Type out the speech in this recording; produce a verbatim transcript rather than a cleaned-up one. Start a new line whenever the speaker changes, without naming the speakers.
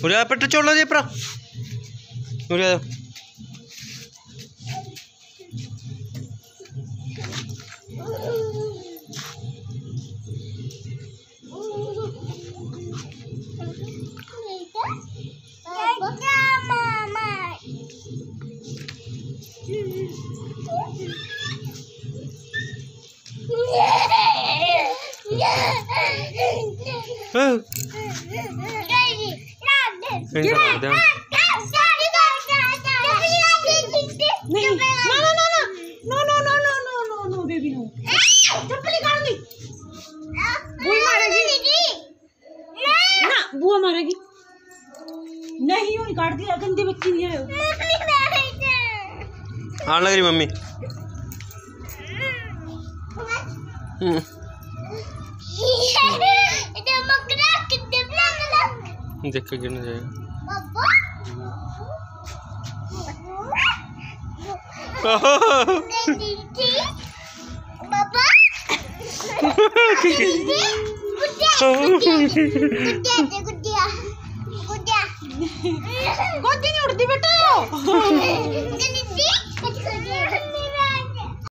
उरे पेट चोला दे परा उरे
बुआ मारेगी नहीं, यूं काट दिया, गंदी बच्ची नहीं है।
हाँ लग रही मम्मी। देख के गिरने जाएगा।
गोदी नहीं उड़ती बेटा।